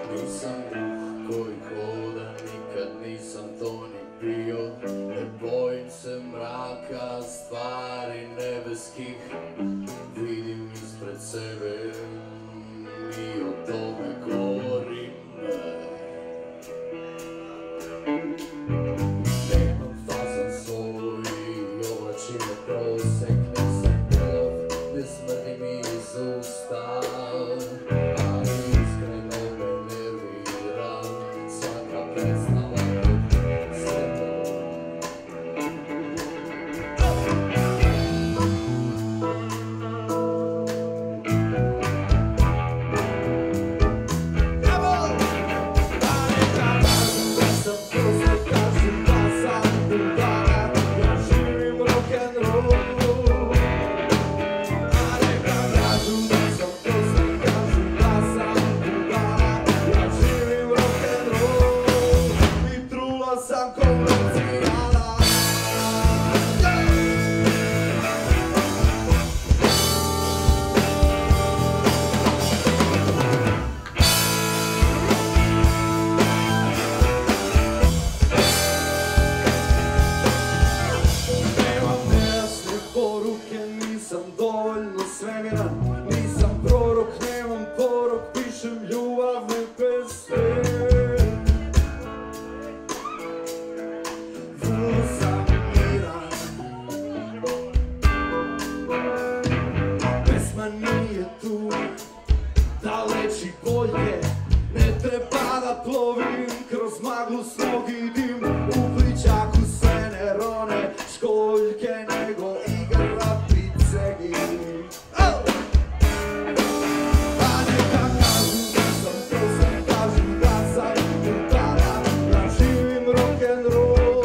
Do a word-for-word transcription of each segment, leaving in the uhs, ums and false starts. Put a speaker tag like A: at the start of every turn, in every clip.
A: Nisam duh koji hoda, nikad nisam to ni bio. Ne bojim se mraka, stvari nebeskih vidim ispred sebe i o tome govorim. Nemam fazan svoj i oblačim me prosek. Nisam krv, ne smrdi mi iz usta, ali iskreno me nervira svaka predstava kod sebe. Nisam dovoljno svemiran, nisam prorok, nemam porok, pišem ljubavne pesme. Vrlo sam miran, a pesma nije tu da leči bolje. Ne treba da plovim kroz maglu, smog i dim, u plićaku sve ne rone školjke, nego igra picegi. A neka kažu da sam prosan, kažu da sam budala, ja živim rock'n'roll.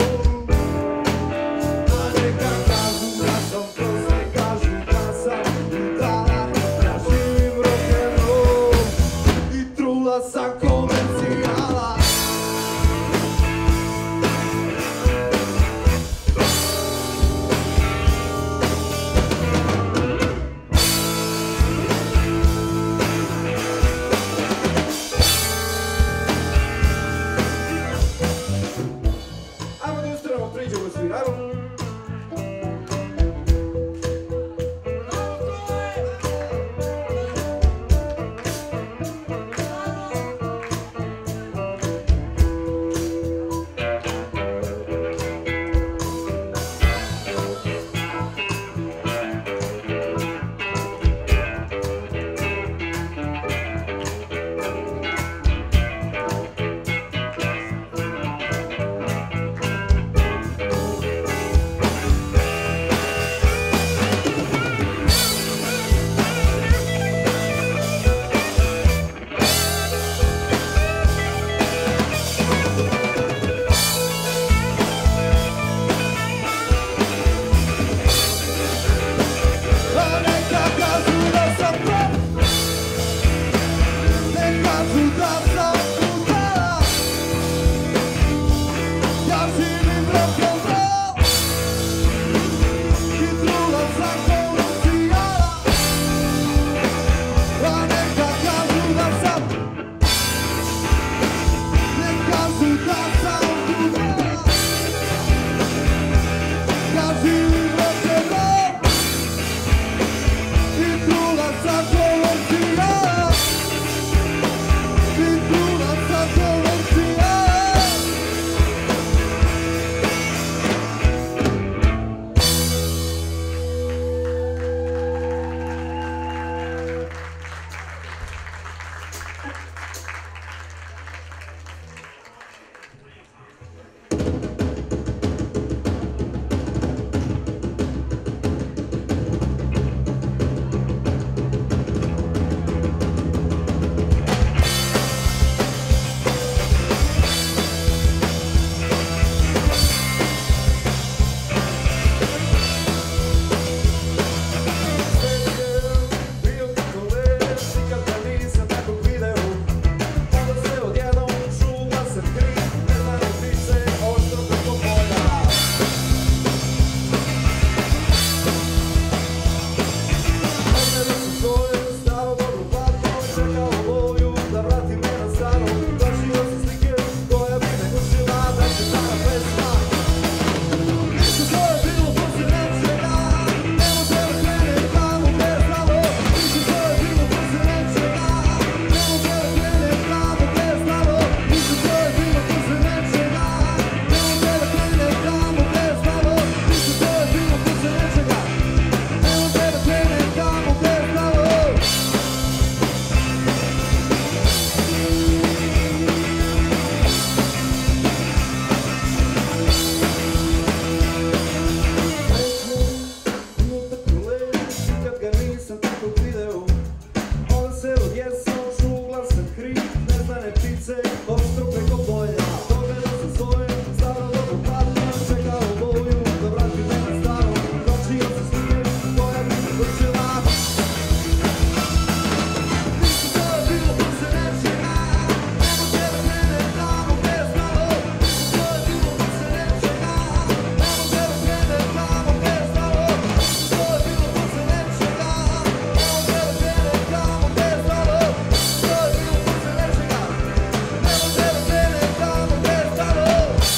A: A neka kažu da sam prosan, kažu da sam budala, ja živim rock'n'roll. I trula sam komercijala. Ajmo da ustremo, priđemo svi, ajmo. It crvene ptice, ostro preko polja. Pogledao sam svoje, staro dobro padno, čekao boju, da vrati nema staro, kročio se smije, koja mi se vršila. Nisu to je bilo posle nečega, nemo tebe krene tamo gde je stalo. Nisu to je bilo posle nečega, nemo tebe krene tamo gde je stalo. Nisu to je bilo posle nečega, nemo tebe krene tamo gde je stalo. Nisu to je bilo posle nečega, nemo tebe krene tamo gde je stalo.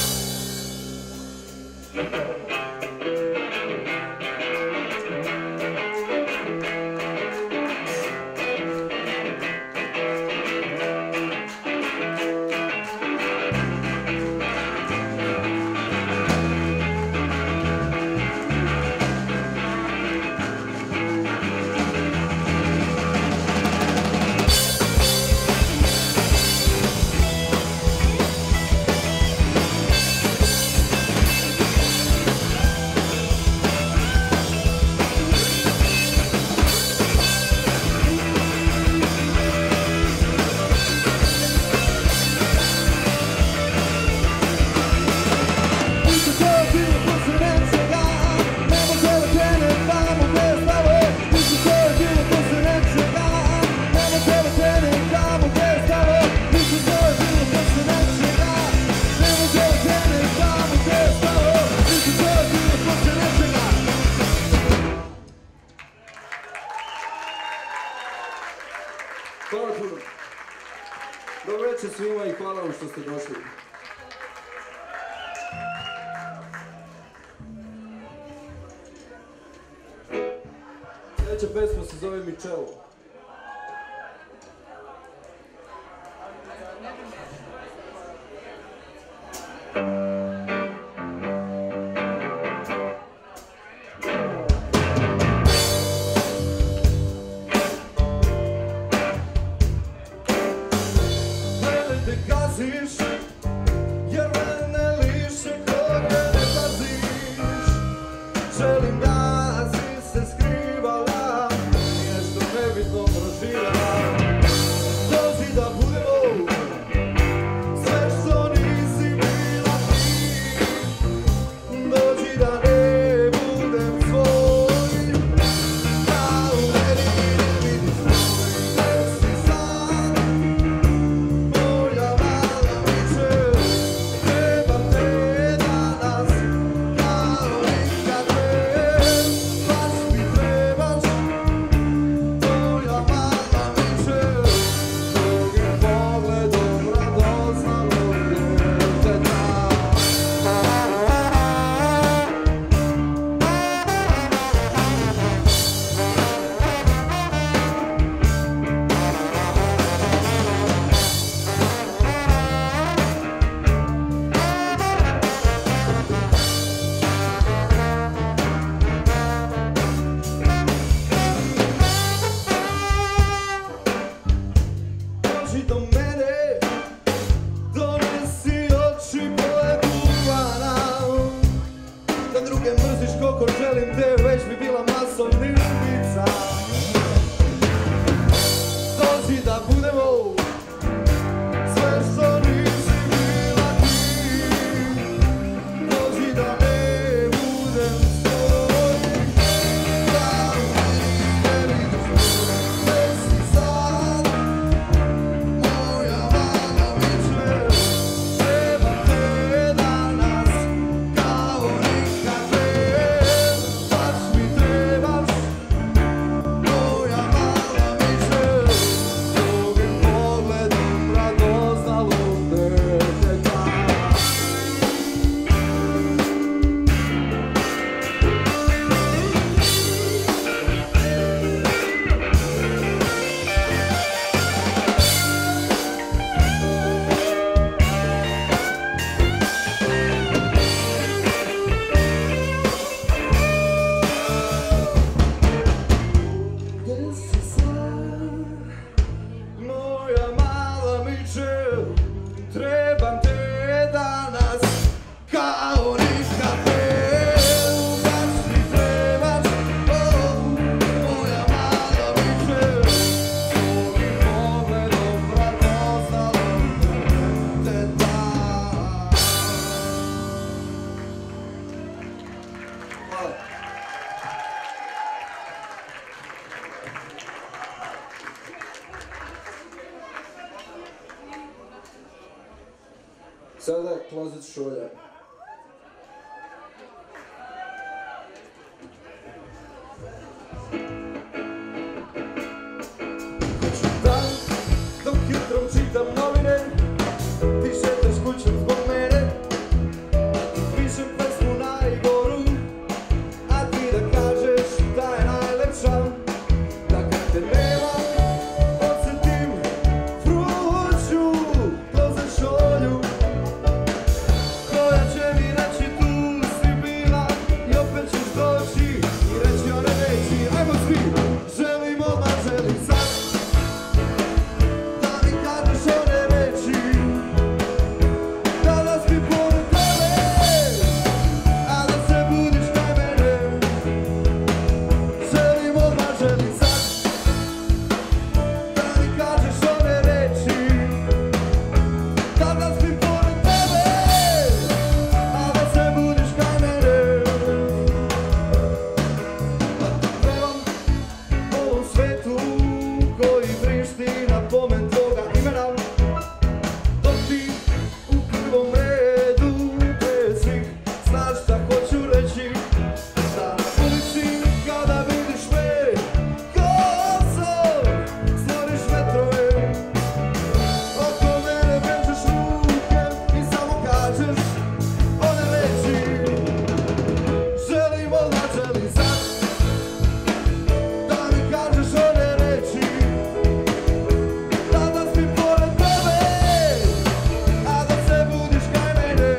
A: Nisu to je bilo posle nečega, nemo tebe krene tamo gde je stalo. Nisu to je bilo posle nečega, nemo tebe krene tamo gde je stalo. Nisu to je bilo posle nečega, nemo tebe krene tamo gde je stalo. Nisu to je bilo posle nečega. Hvala puno. Dobro večer svima i hvala vam što ste došli. Sljedeća pesma se zove Michelo. Mene te gaziš, jer mene liše koga ne paziš. Želim da si se skrivala, nešto nebitno proživjela. Dođi da budemo sve što nisi bila ti. Dođi da ne budem svoj, da u meni ne vidiš moj. Gde si sad, moja mala Michela. Sada Klozet Šolja. Dan, dok jutrom čitam novine, ti šetaš kućom zbog mene. Pišem pesmu najgoru, a ti da kažeš da je najlepša. Da kad te nema, osjetim vruću Klozet Šolju, koja će mi reći tu si bila i opet ćeš doći i reći one reći. Ajmo svi! Želim odmah, želim sad da mi kažeš one reči, danas mi pored tebe, a da se budiš kraj mene. Želim odmah, želim sad da mi kažeš one reči, danas mi pored tebe, a da se budiš kraj mene. Da ti pevam ovom svetu koji vrišti na pomen tvoga imena, dok ti u prvom redu bez svih znaš šta hoću reći. Da na ulici kada vidiš me kosom stvoriš vetrove, oko mene vežeš ruke i samo kažeš one reči. Želim odmah, želim sad da mi kažeš one reči, danas mi pored tebe, a da se budiš kraj mene.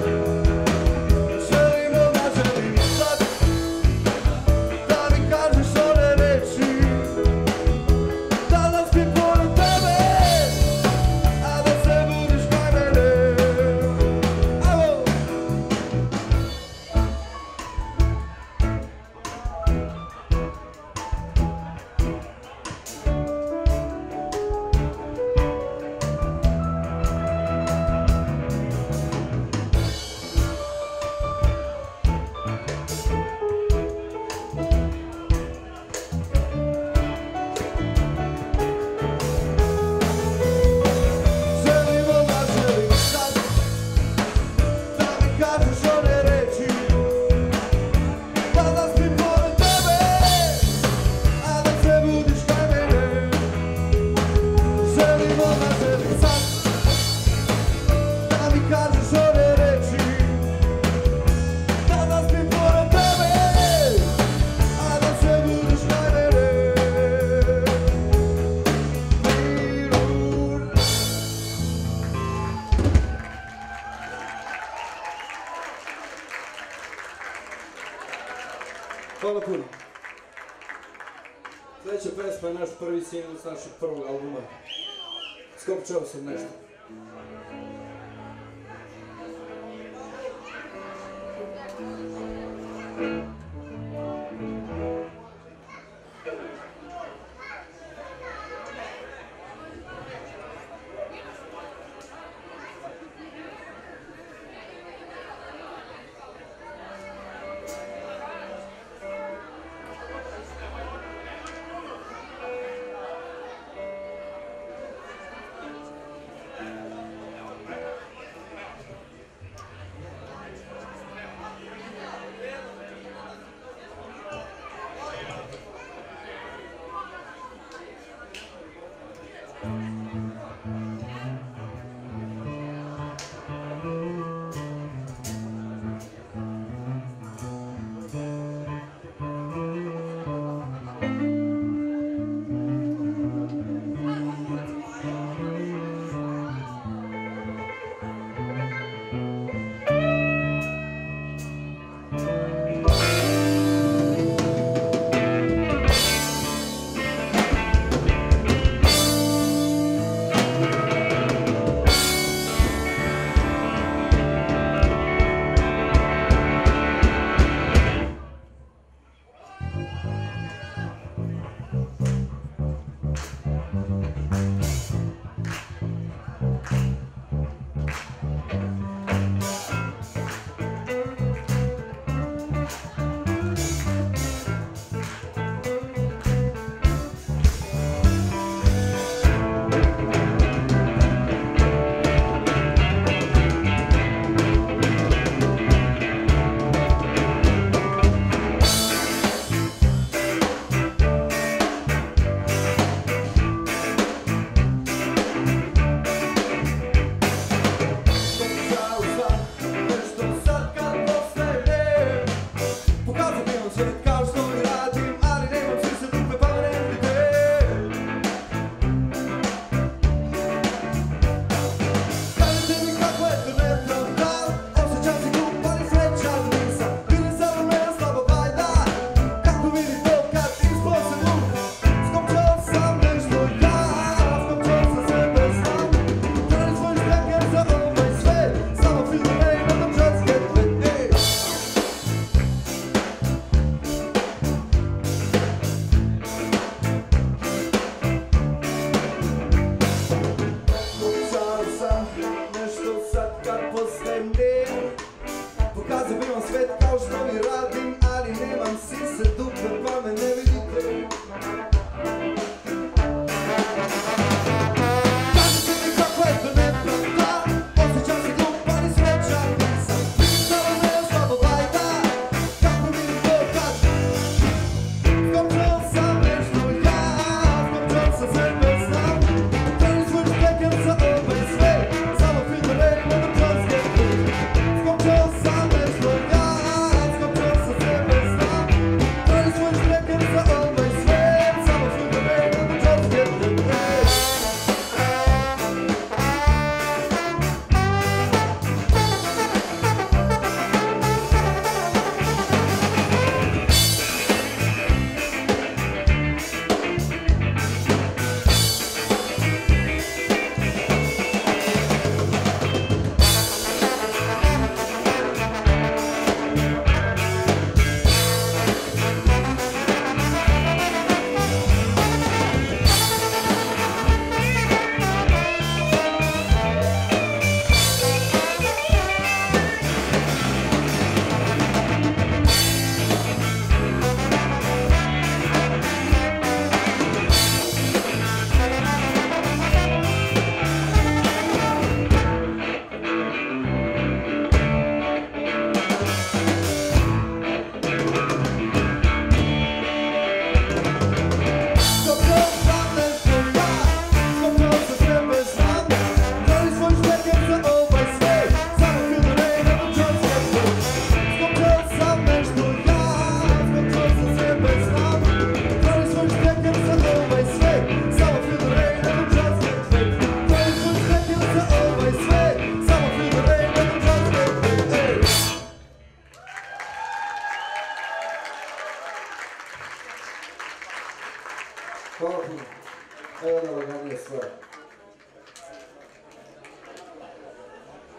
A: Želim odmah, želim sad da mi kažeš one reči, danas mi pored tebe, a da se budiš kraj mene. Evo! Želim odmah, želim sad da mi kažeš one reči, danas mi pored tebe, a da se budiš kraj mene. Želim odmah, želim sad da mi kažeš one reči, danas mi pored tebe, a da se budiš kraj mene. Hvala puno. Sljedeća pesma je naš prvi singl s našeg prvog albuma. Skopčao sam nešto.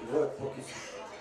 A: Dvoje pokisa.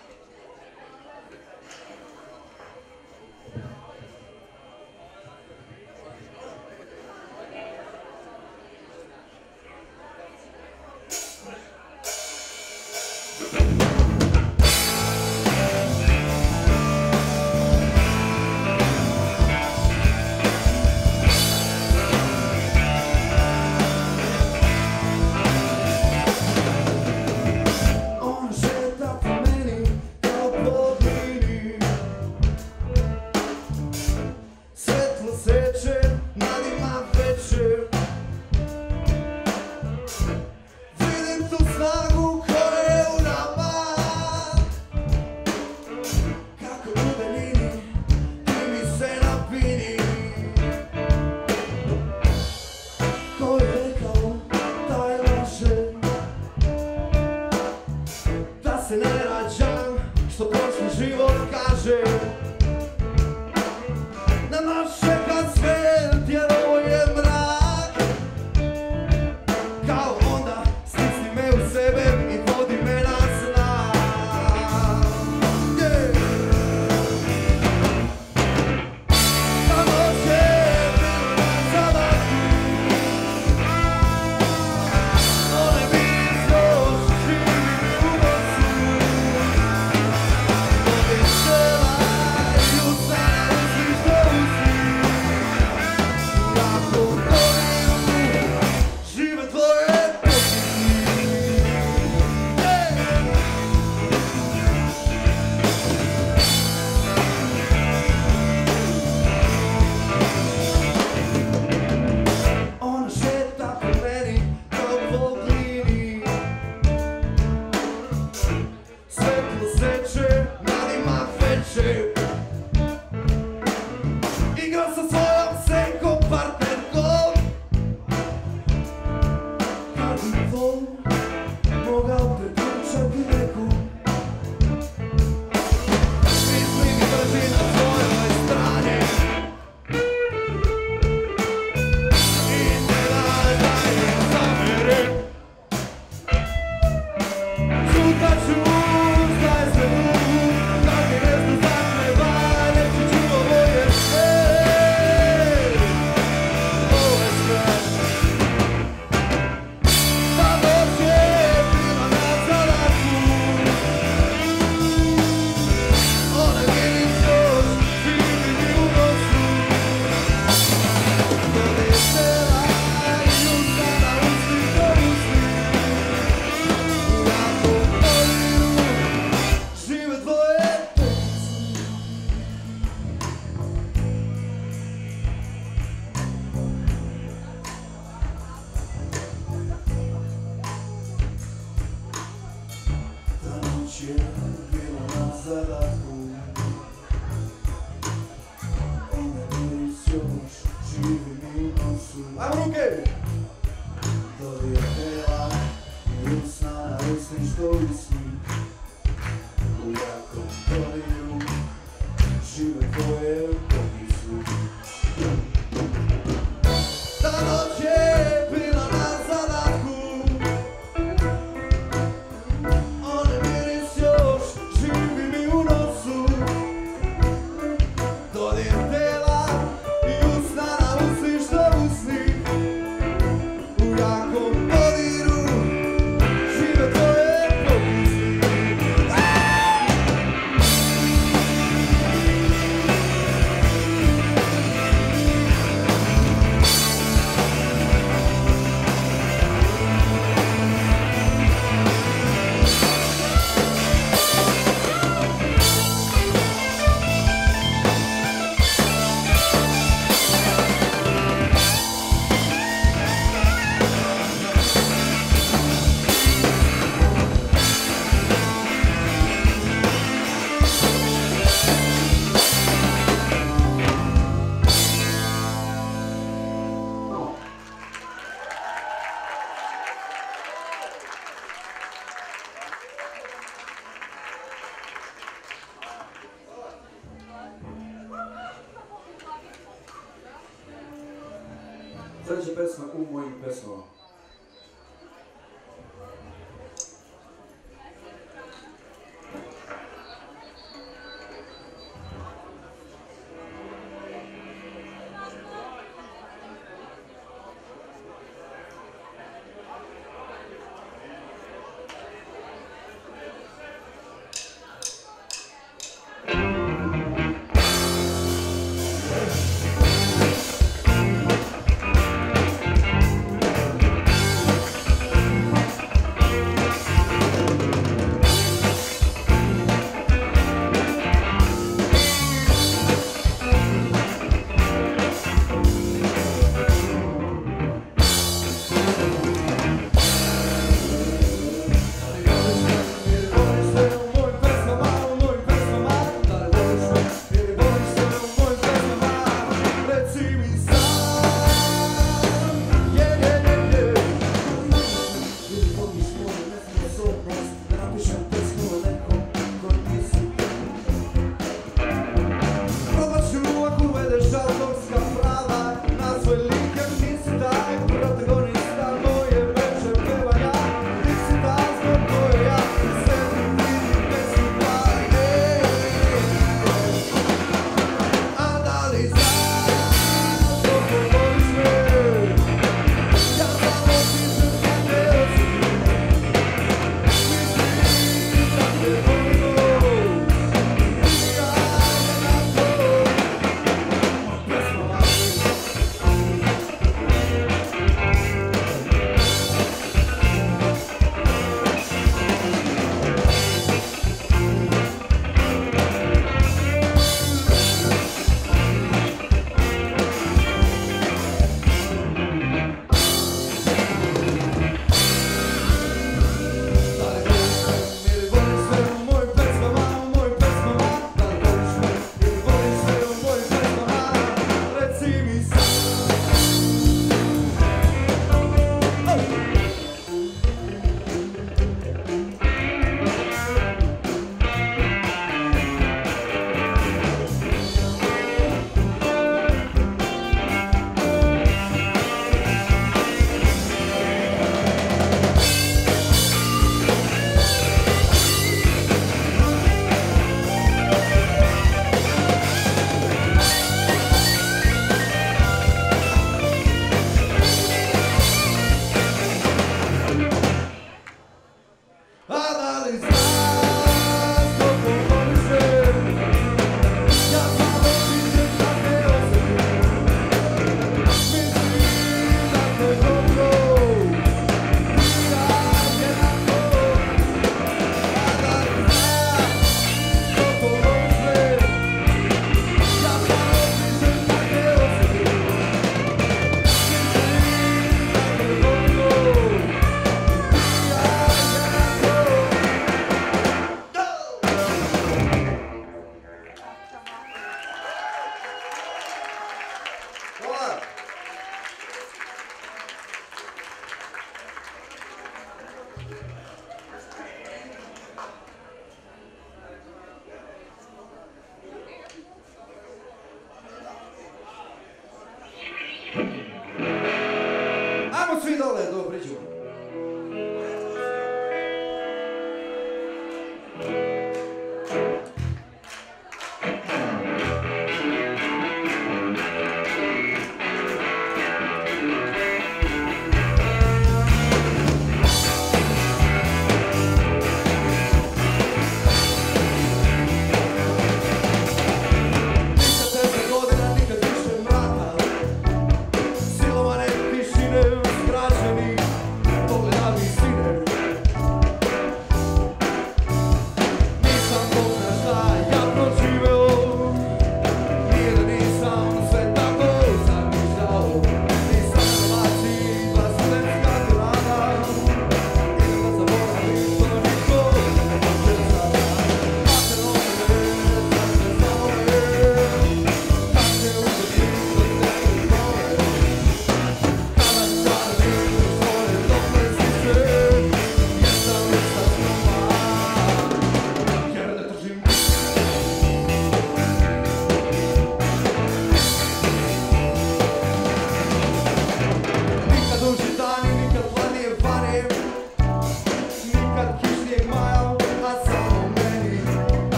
B: Treća pesma u mojim pesmama.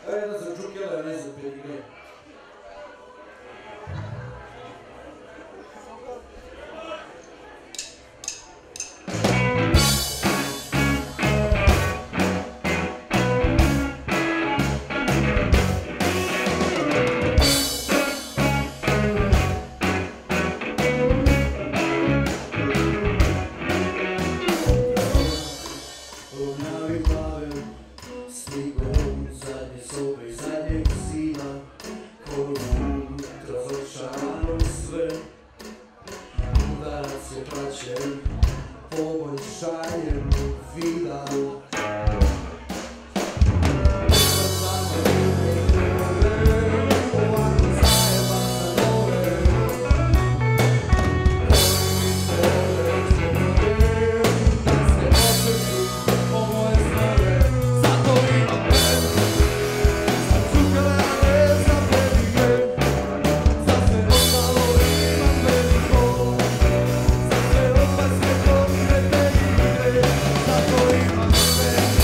B: Ajde da sam čukjela, ne znam pedigre.
A: Poboljšanjem vida Zato imam sve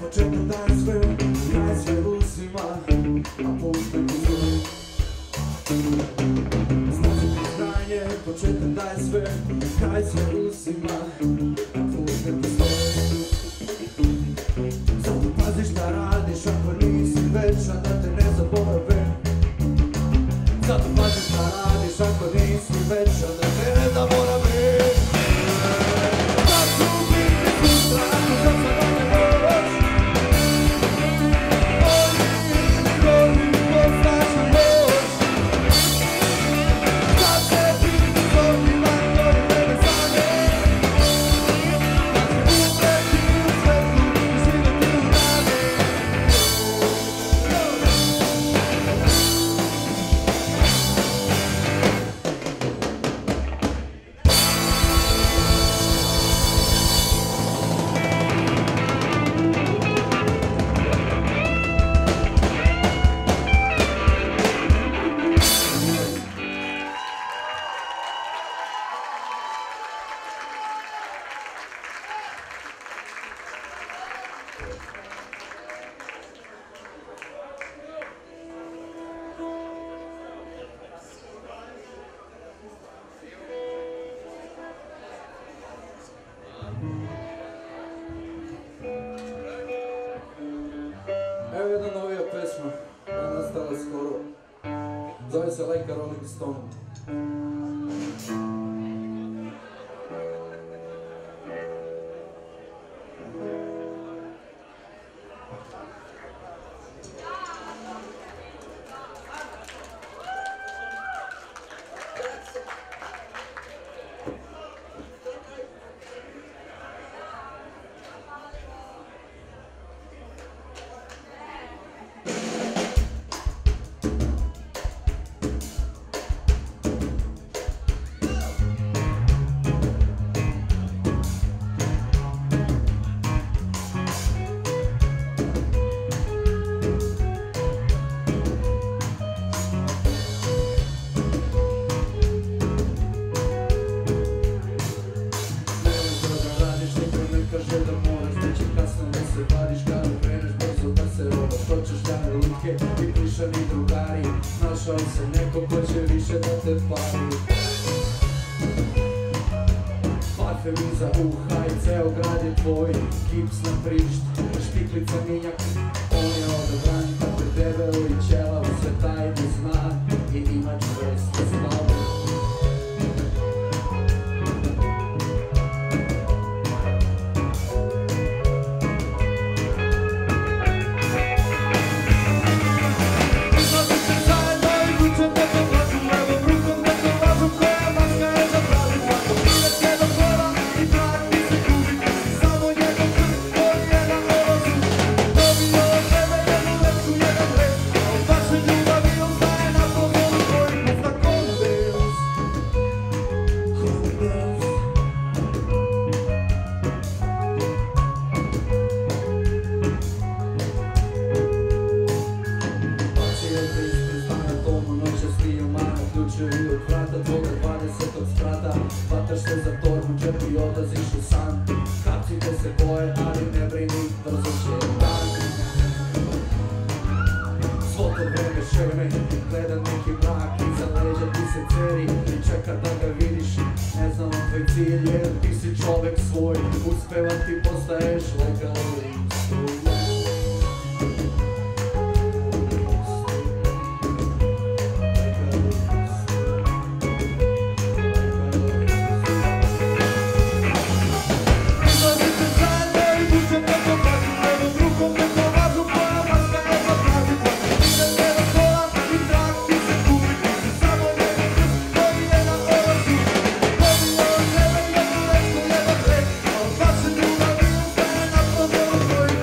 A: početak daje sve, kraj sve usima, a poušten ti zove. Znači ti znanje, početak daje sve, kraj sve usima, a poušten ti zove. Zato pazi šta radiš ako nisi večan, da te ne zaborave. Zato pazi šta radiš ako nisi večan, da te ne zaborave. Evo jedna novija pesma koja je nastala skoro. Zove se Like a Rolling Stone. Našao se neko ko će više da te pali. Parfem iza uha i ceo grad je tvoj. Kips na prišt, štiklica minjak. On je odabran, tako je debelo i ćelav. Sve tajne zna i ima čvrste stave. Hvataš se za torbu, džep i odlaziš u san. Kapcite se boje, ali ne brini, brzo će dan. Svo to vreme šeme, gleda neki mrak. Iza leđa ti se ceri i čeka da ga vidiš. Ne znam tvoj cilj jer ti si čovek svoj. Uspevan ti postaješ like a rolling stone. Thank you.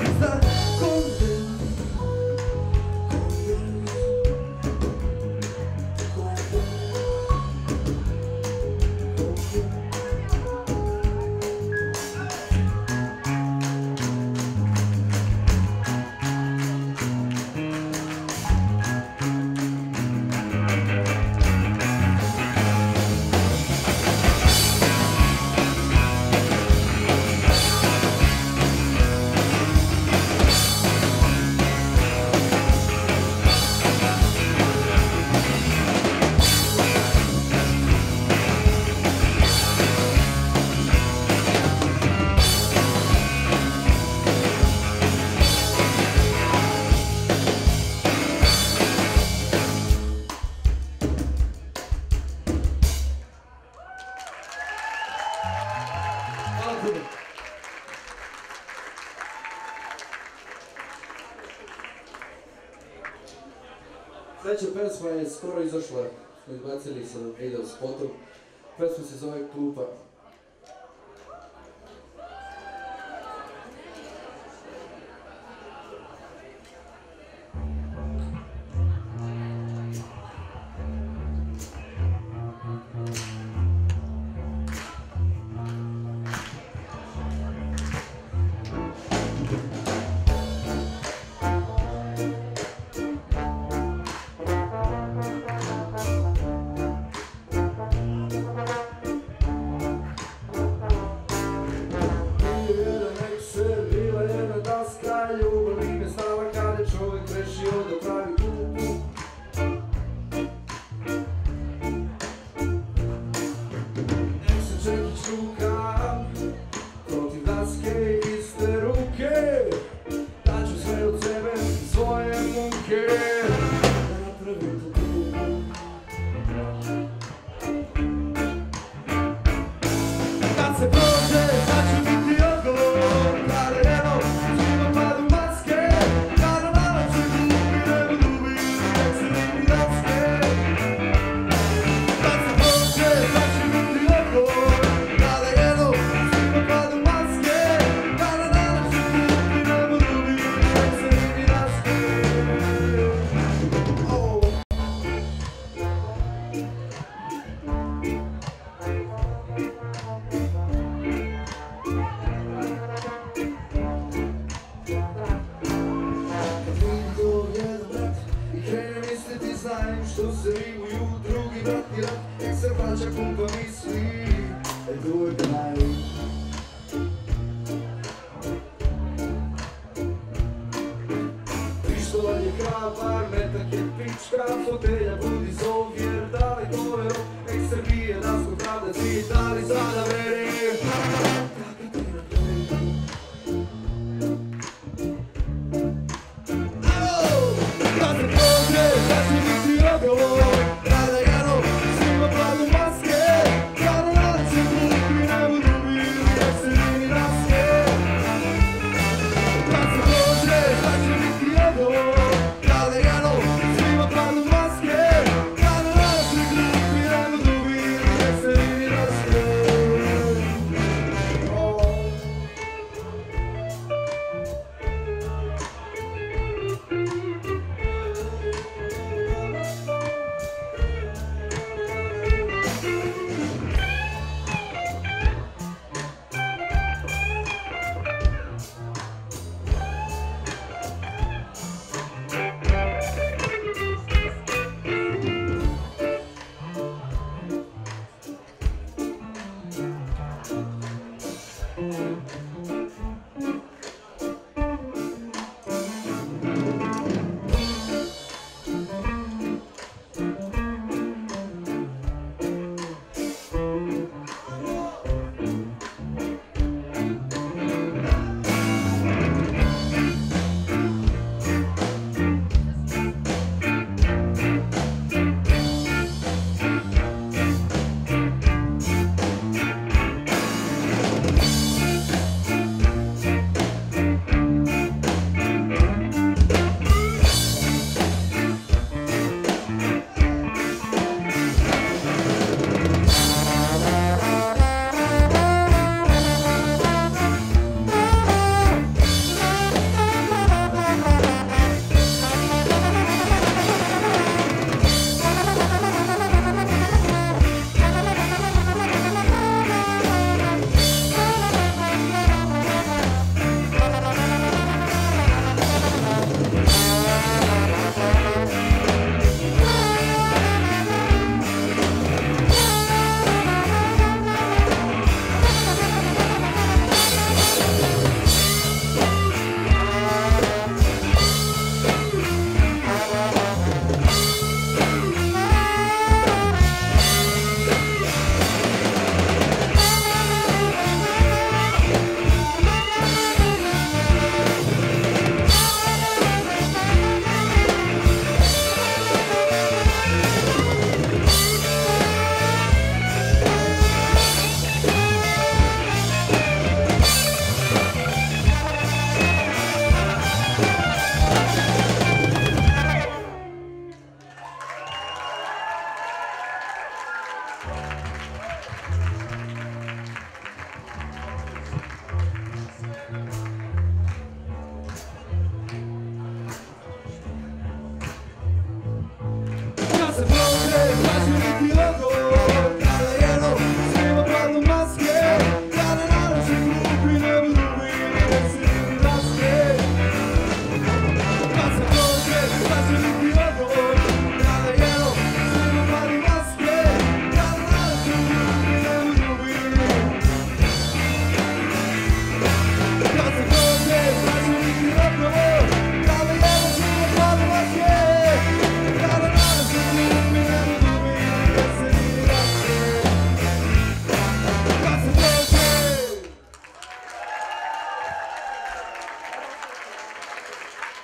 B: Treća pesma je skoro izašla, smo izbacili sa video spotom. Pesma se zove Klupa.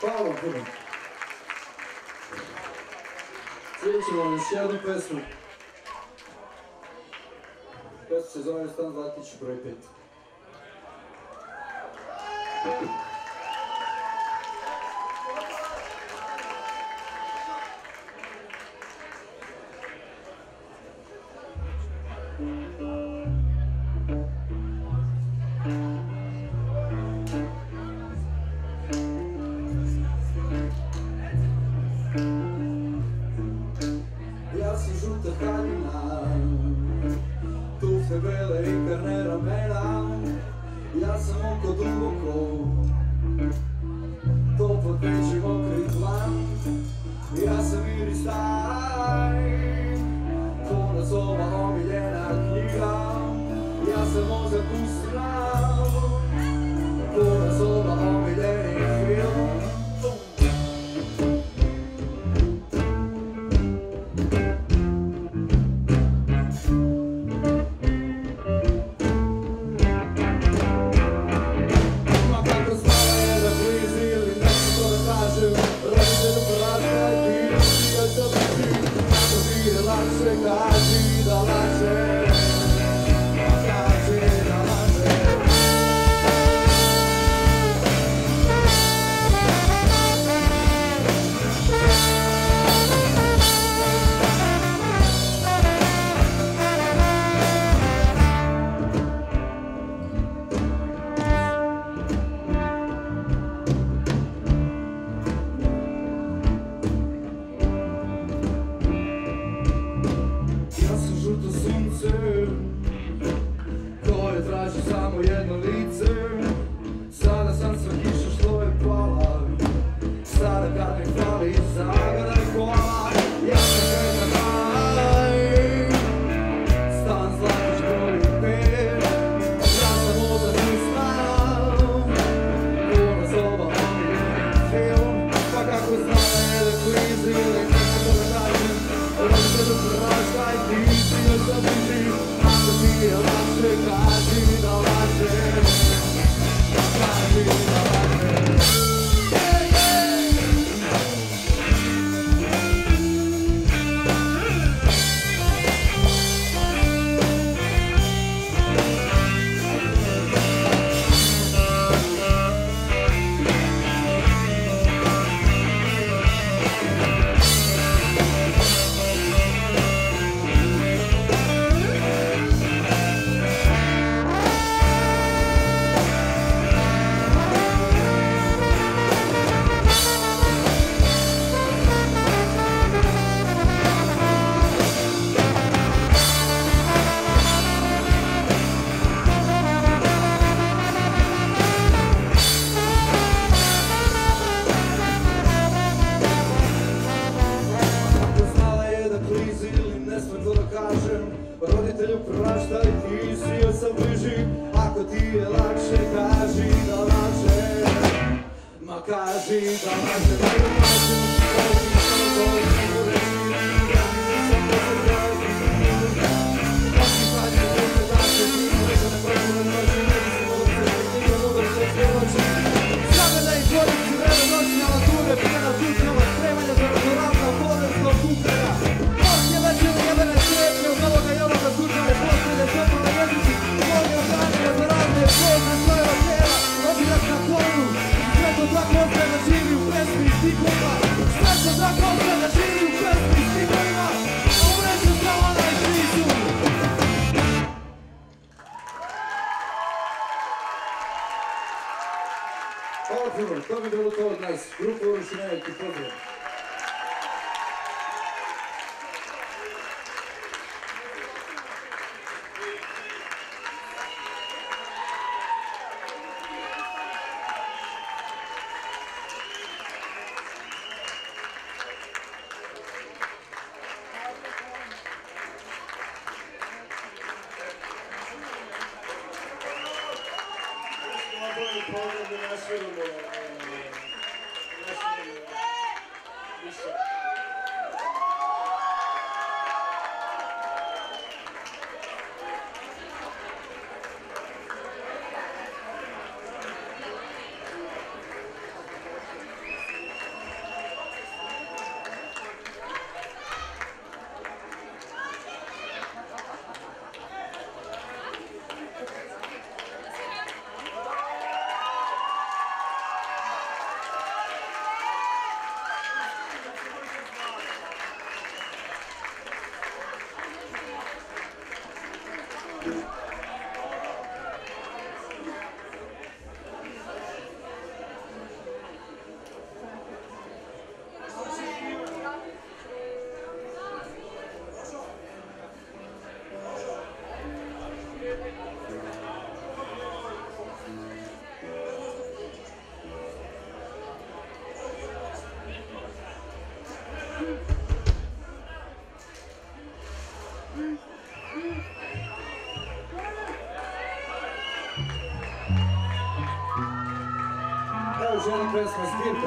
B: Hvala vam puno. Svijet ćemo vam još jednu pesmu. Pesma se zove Stan Zlatić broj pet.
A: Ja sam žuta haljina, tufte bele i karne ramena. Ja sam oko duboko, toplo peći mokri tlan. Ja sam miris taj, puna soba omiljena knjiga. Ja sam mozak usran, puna soba omiljenih film. Kaži da laže, kaži da laže. Ja sam žuto sunce koje traži samo jedno lice. Sada sam sva kiša što je pala, sada kad mi fali zagada i kola. Ja sam kretan taj, Stan Zlatić broj pet. Ja sam mozak ustan, puna soba omiljeni film. Pa kako znane da klizi ili kako da kažem, roditelju praštaj ti si još zabliži. Ako ti je lakše, kaži da laže, kaži da laže. Roditelju praštaj ti si još sam bliži. Ako ti je lakše, kaži da laže, ma kaži da laže. Da je lažu, kaži što to ću reći. Ja nisam da se vraži, oči pađe može da se ti može ne prođe noći. Ne mislim ovo se ti je dobar što svjeloči. Zagada i tvorici vreme noćne avanture, pjena tučnjava spremanja za raznoravna povrsta okupljena. Noćnje večer jebene sreće od novoga i ovoga tučnjave posljedne svetlane jezici. Volje odanjeva za razne pozne svojeva tijela, obirak na kolnu. Sve to tako ostaje da živi u pesmi i stikovima. Sve to tako ostaje da živi u pesmi i stikovima. Umreću samo najšiji su.
B: Hvala puno, to bi bilo to od nas. Grupa Uroši Nevojki, pozdrav.
C: Pozdrav da nasviramo.
A: još jedna pesma zbirka.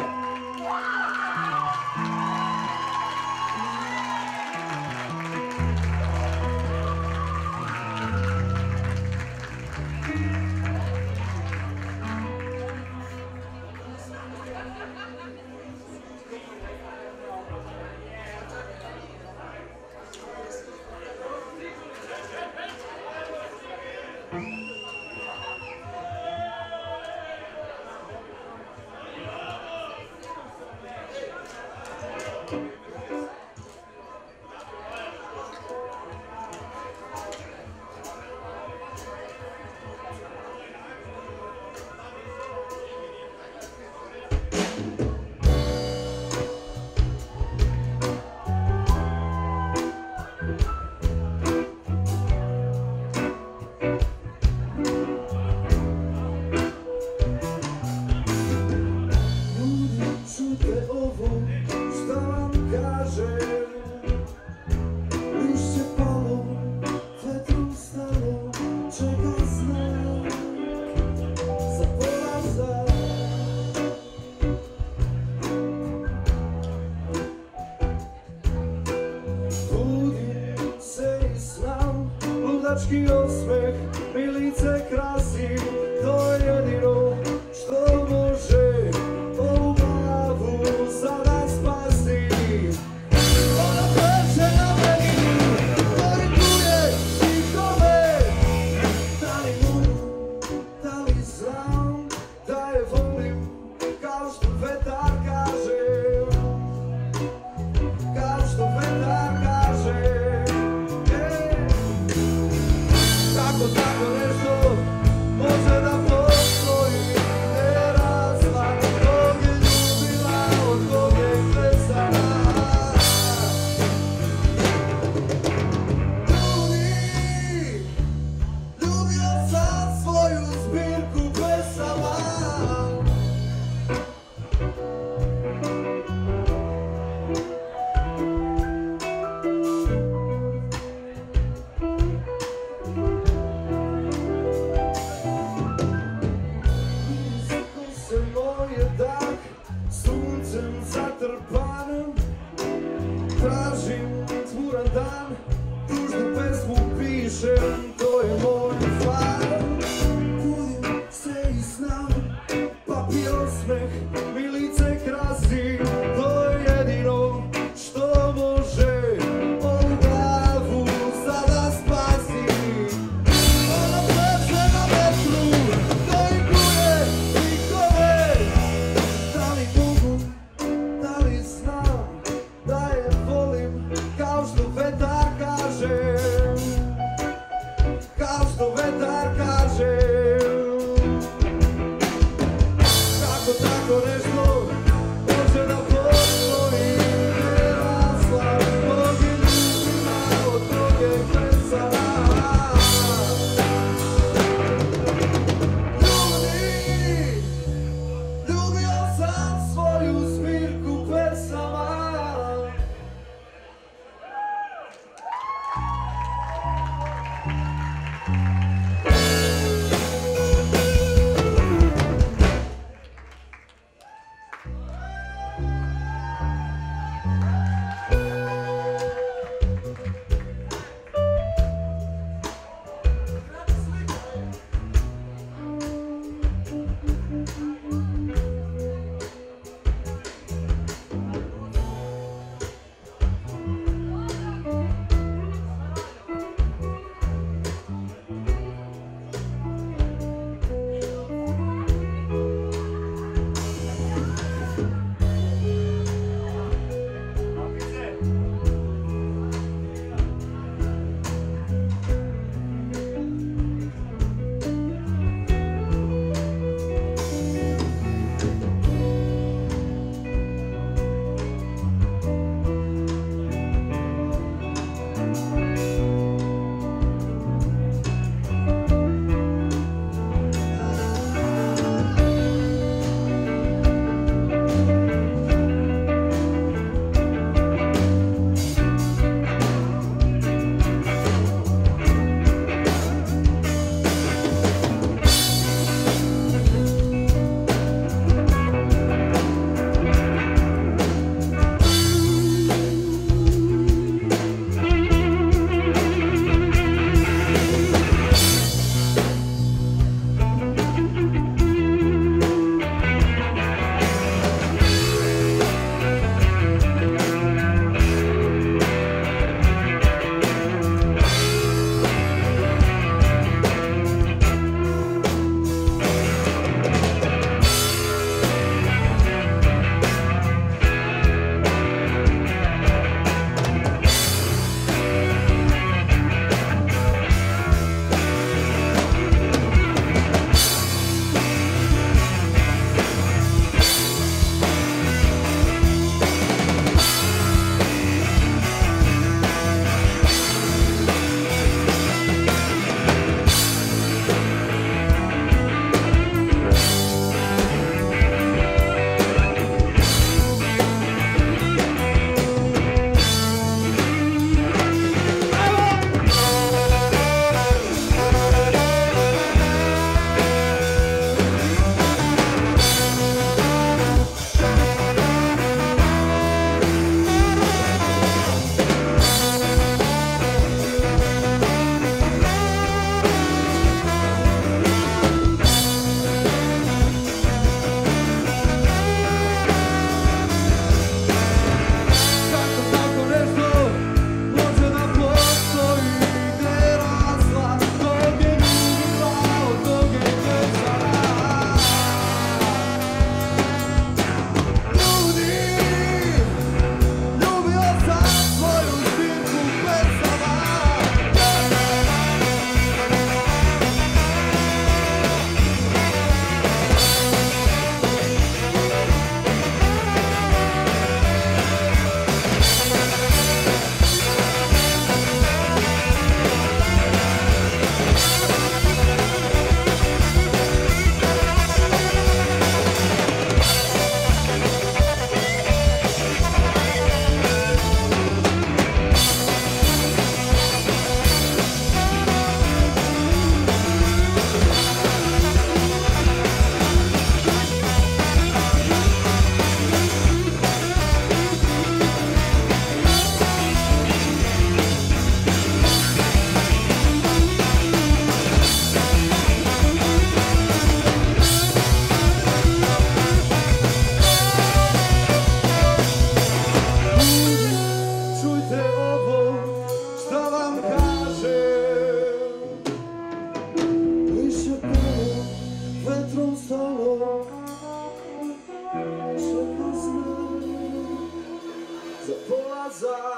A: Ludački osmeh mi lice krasi, to je jedino što može ovu glavu sada spasi. Ona pleše na meni, korikuje stihove. Da li mogu, da li znam, da je volim, kao što vetar kaže, kao što vetar kaže. Tako, tako nešto može da postoji, ne razlak kog je ljubila, od kog je klesana. Ljubi, ljubio sam svoju zbirku pesama. Suncem zatrpan, tražim tvuran dan, tužnu pesmu pišem, to je moj fan. Budim se i znam, papir osmeh mi lice krasi, to je jedino što može ovu glavu sada spasi. Ona pleše na vetru, korikuje stihove. Da li mogu, da li znam, da je volim, kao što vetar kaže, kao što vetar kaže. Kako tako nešto nazad.